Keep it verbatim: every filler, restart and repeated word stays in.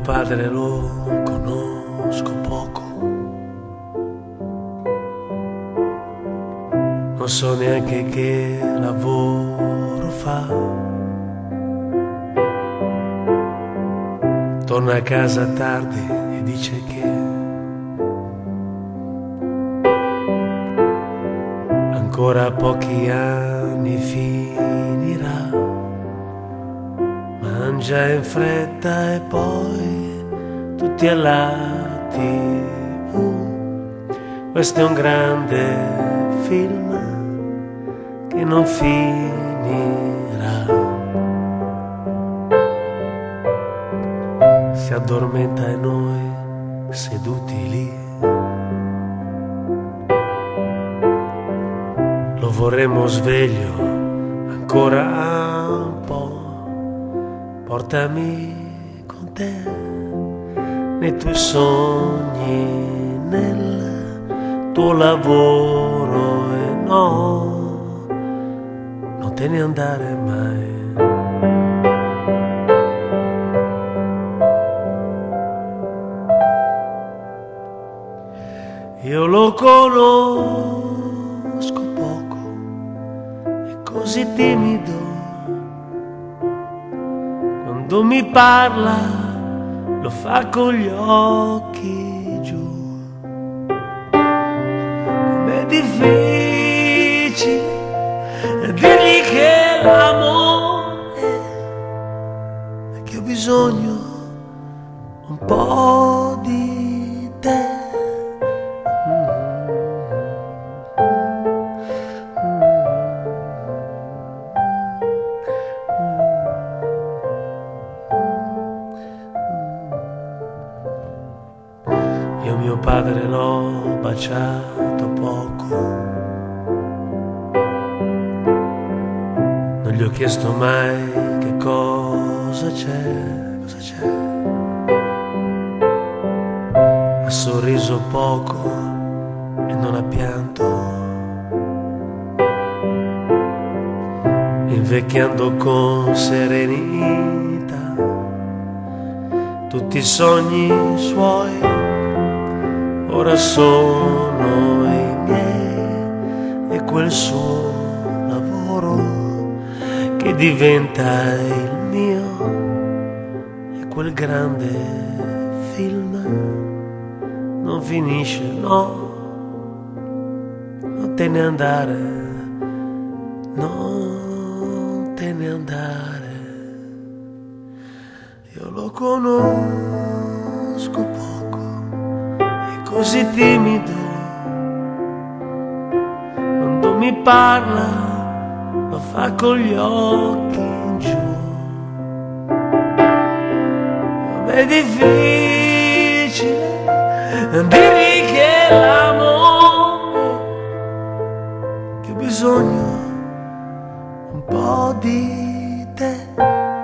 padre lo conosco poco, non so neanche che lavoro fa. Torna a casa tardi e dice che ancora pochi anni finirà. Mangia in fretta e poi tutti alla tivù. Questo è un grande film che non finirà. Si addormenta e noi seduti lì lo vorremmo sveglio ancora un po'. Portami con te nei tuoi sogni, nel tuo lavoro, e no, non te ne andare mai. Io lo conosco poco, è così timido, quando mi parla lo fa con gli occhi giù. Com'è difficile dirgli che l'amore, è che ho bisogno un po' di te. Io mio padre l'ho baciato poco, non gli ho chiesto mai che cosa c'è, cosa c'è. Ha sorriso poco e non ha pianto, invecchiando con serenità. Tutti i sogni suoi ora sono i miei, e quel suo lavoro che diventa il mio, e quel grande film non finisce, no, non te ne andare, non te ne andare. Io lo conosco poco, così timido, quando mi parla lo fa con gli occhi in giù. Com'è difficile dirgli che l'amore, che ho bisogno un po' di te.